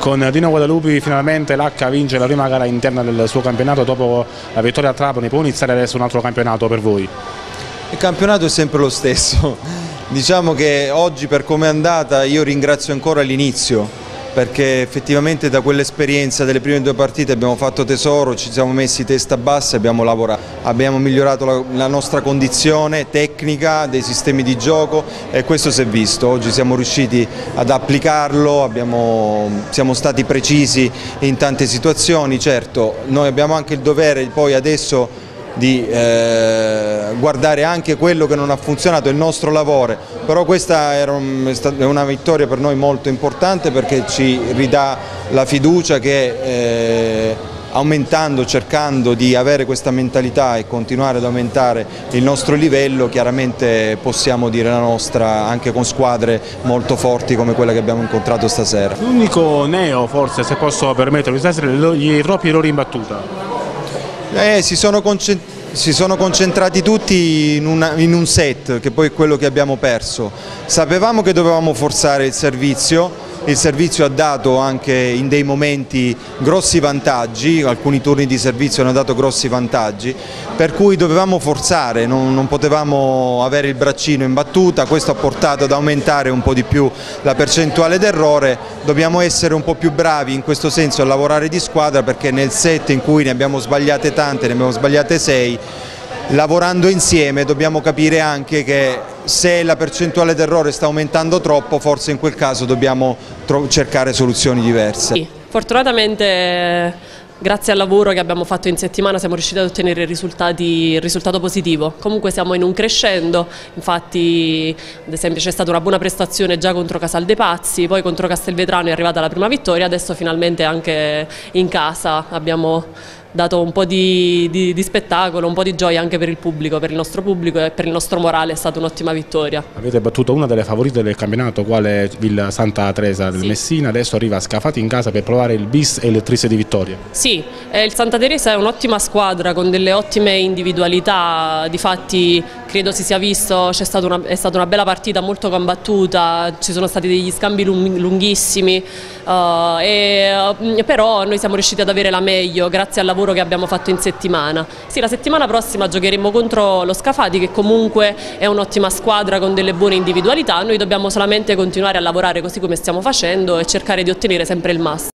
Con Dino Guadalupi finalmente l'H vince la prima gara interna del suo campionato dopo la vittoria a Trapani. Può iniziare adesso un altro campionato per voi? Il campionato è sempre lo stesso, diciamo che oggi per come è andata io ringrazio ancora l'inizio, perché effettivamente da quell'esperienza delle prime due partite abbiamo fatto tesoro, ci siamo messi testa bassa e abbiamo lavorato, abbiamo migliorato la nostra condizione tecnica, dei sistemi di gioco e questo si è visto. Oggi siamo riusciti ad applicarlo, siamo stati precisi in tante situazioni. Certo, noi abbiamo anche il dovere poi adesso di guardare anche quello che non ha funzionato, il nostro lavoro, però questa è una vittoria per noi molto importante perché ci ridà la fiducia che aumentando, cercando di avere questa mentalità e continuare ad aumentare il nostro livello, chiaramente possiamo dire la nostra anche con squadre molto forti come quella che abbiamo incontrato stasera. L'unico neo, forse, se posso permettermi, stasera, i troppi errori in battuta. Si sono concentrati tutti in un set, che poi è quello che abbiamo perso. Sapevamo che dovevamo forzare il servizio ha dato anche in dei momenti grossi vantaggi, alcuni turni di servizio hanno dato grossi vantaggi, per cui dovevamo forzare, non potevamo avere il braccino in battuta, questo ha portato ad aumentare un po' di più la percentuale d'errore. Dobbiamo essere un po' più bravi in questo senso a lavorare di squadra, perché nel set in cui ne abbiamo sbagliate tante, ne abbiamo sbagliate 6, lavorando insieme dobbiamo capire anche che se la percentuale d'errore sta aumentando troppo, forse in quel caso dobbiamo cercare soluzioni diverse. Sì, fortunatamente grazie al lavoro che abbiamo fatto in settimana siamo riusciti ad ottenere il risultato positivo. Comunque siamo in un crescendo, infatti ad esempio c'è stata una buona prestazione già contro Casaldepazzi, poi contro Castelvetrano è arrivata la prima vittoria, adesso finalmente anche in casa abbiamo dato un po' di spettacolo, un po' di gioia anche per il pubblico, per il nostro pubblico e per il nostro morale. È stata un'ottima vittoria. Avete battuto una delle favorite del campionato, quale Villa Santa Teresa del Messina, adesso arriva Scafati in casa per provare il bis e il tris di vittoria. Sì, il Santa Teresa è un'ottima squadra con delle ottime individualità, difatti credo si sia visto, è stata una bella partita molto combattuta, ci sono stati degli scambi lunghissimi, però noi siamo riusciti ad avere la meglio grazie al lavoro che abbiamo fatto in settimana. Sì, la settimana prossima giocheremo contro lo Scafati, che comunque è un'ottima squadra con delle buone individualità. Noi dobbiamo solamente continuare a lavorare così come stiamo facendo e cercare di ottenere sempre il massimo.